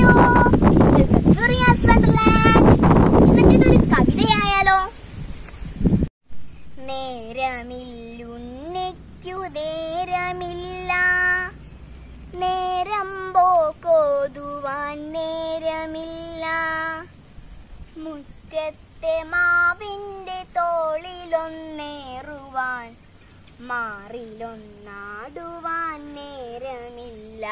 ഇന്നത്തേതൊരു കവിതയായാലോ? നേരമില്ലുന്നയ്ക്കു നേരമില്ല, നേരം പോക്കോതുവാൻ നേരമില്ല. മുറ്റത്തെ മാവിൻ്റെ തോളിലൊന്നേറുവാൻ മാറിലൊന്നാടുവാൻ നേരമില്ല.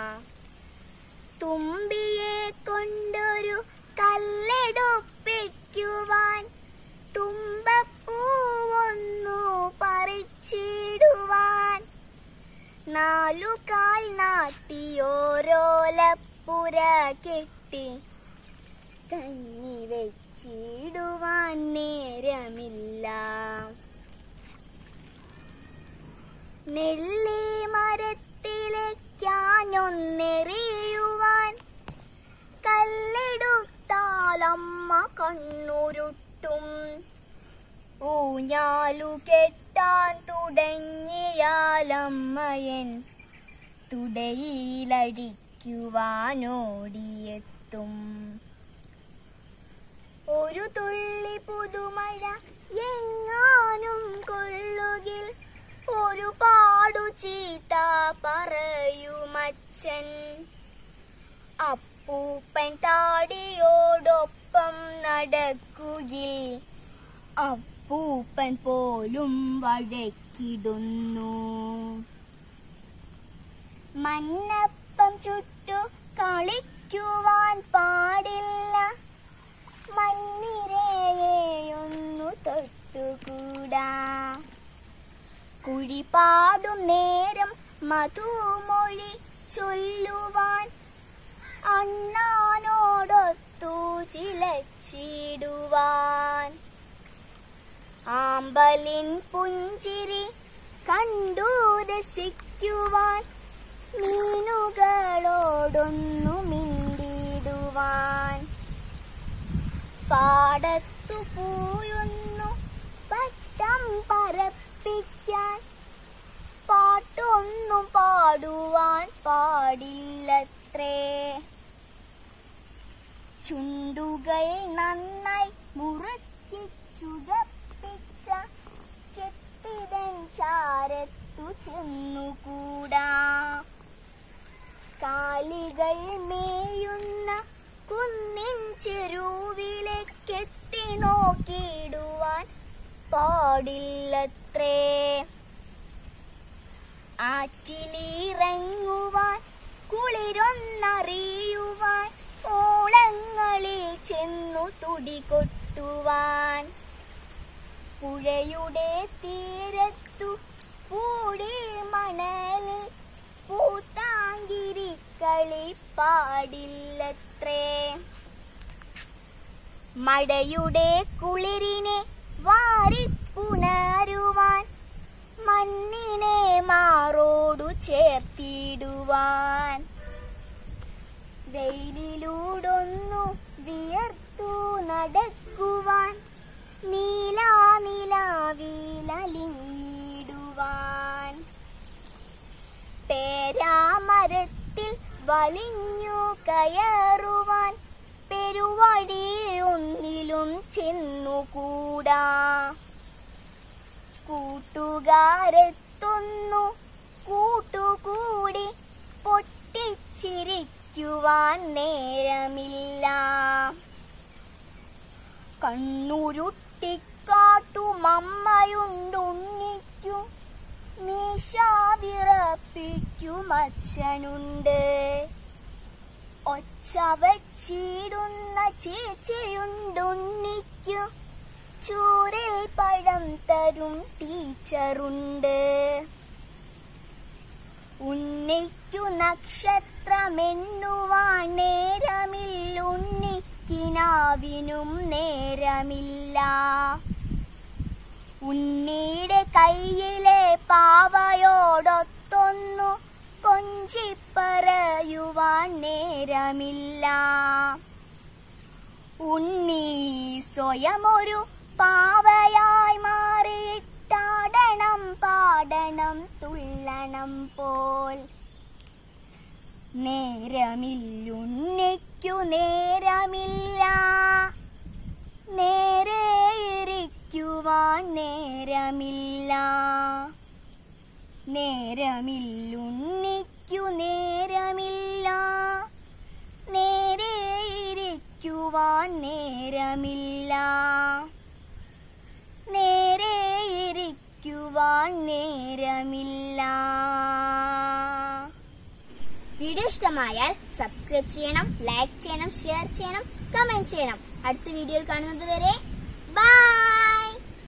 തുമ്പിയെ കൊണ്ടൊരു കല്ലെടുപ്പിക്കുവാൻ, തുമ്പപ്പൂവൊന്നു പറിച്ചിടുവാൻ, നാലുകാൽ നാട്ടിയോരോലപ്പുര കെട്ടി കഞ്ഞി വെച്ചിടുവാൻ നേരമില്ല. നെല്ലി മരത്തിലേക്കാനൊന്നെറിയുവാൻ, കല്ലെടുത്താലമ്മ കണ്ണുരുട്ടും. ഊഞ്ഞാലു കെട്ടാൻ തുടങ്ങിയാലമ്മയൻ തുടയിലടിക്കുവാനോടിയെത്തും. ഒരു തുള്ളി പുതുമഴ എങ്ങാനും കൊള്ളുകിൽ ഒരുപാടു ചീത്ത പറയുമച്ഛൻ. അപ്പൂപ്പൻ താടിയോടൊപ്പം നടക്കുകിൽ അപ്പൂപ്പൻ പോലും വഴക്കിടുന്നു. മണ്ണപ്പം ചുട്ടു കളിക്കുവാൻ പാടില്ല, മണ്ണിരയെയൊന്നു തൊട്ടുകൂടാ. കുഴിപാടും നേരം മധുമൊഴി ചൊല്ലുവാൻ, അണ്ണാനോടൊത്തു ചിലച്ചിടുവാൻ. ആമ്പലിൻ പുഞ്ചിരി കണ്ടു രസിക്കുവാൻ, മീനുകളോടൊന്നു മിണ്ടിടുവാൻ. പാടത്തു പൂയൊന്നു പട്ടം പറപ്പിക്കാൻ, പാട്ടൊന്നും പാടുവാൻ പാടില്ലത്രേ. ചുണ്ടുകൾ നന്നായി മുറുക്കി ചുതപ്പിച്ച ചെത്തിടൻ ചാരത്തു ചെന്നുകൂടാ. കാലികൾ മേയുന്ന കുന്നിൻ ചെരുവിലേക്കെത്തി നോക്കിയിടുവാൻ പാടില്ലത്രേ. ആറ്റിലിറങ്ങുവാൻ കുളിരൊന്നറിയുവാൻ, ഓളങ്ങളിൽ ചെന്നു തുടികൊട്ടുവാൻ. പുഴയുടെ തീരത്തു പൂടി മണലിൽ പൂത്താങ്കിരിക്കളി പാടില്ലത്രേ. മഴയുടെ കുളിരിനെ വാരിപ്പുണരുവാൻ, മണ്ണിനെ മാറോടു ചേർത്തിടുവാൻ. വെയിലിലൂടൊന്നു വിയർത്തു നടക്കുവാൻ, നീലാനിലാവിലലിഞ്ഞിടുവാൻ. പേരാമരത്തിൽ വലിഞ്ഞു കയറുവാൻ, പെരുവഴിയൊന്നിലും ചെന്നുകൂടാ. കൂട്ടുകാരെത്തുന്നു കൂട്ടുകൂടി പൊട്ടിച്ചിരിക്കുവാൻ നേരമില്ല. കണ്ണുരുട്ടിക്കാട്ടുമമ്മയുണ്ടുണ്ണിക്കു, മീശ വിറപ്പിക്കുമച്ഛനുണ്ട്. ഒച്ച വച്ചിടുന്ന ചേച്ചിയുണ്ടുണ്ണിക്കു, ചൂരൽ പഴം തരും ടീച്ചറുണ്ട്. ഉണ്ണിക്കു നക്ഷത്രമെണ്ണുവാൻ നേരമില്ലുണ്ണിക്കിനാവിനും നേരമില്ല. ഉണ്ണിയുടെ കയ്യിലെ പാവയോടൊത്തൊന്നു കൊഞ്ചിപ്പറയുവാൻ നേരമില്ല. ഉണ്ണി സ്വയമൊരു പാവയായി മാറിയിട്ടാടണം പാടണം തുള്ളണം പോൽ. നേരമില്ലുണ്ണിക്കു നേരമില്ല, നേരെ ഇരിക്കുവാൻ നേരമില്ല. നേരമില്ലുണ്ണിക്കു നേരമില്ല, നേരെ ഇരിക്കുവാൻ നേരമില്ല. നേരെ ഇരിക്കുവാൻ നേരമില്ല. വീഡിയോ ഇഷ്ടമായാൽ സബ്സ്ക്രൈബ് ചെയ്യണം, ലൈക്ക് ചെയ്യണം, ഷെയർ ചെയ്യണം, കമന്റ് ചെയ്യണം. അടുത്ത വീഡിയോയിൽ കാണുന്നത് വരെ ബൈ.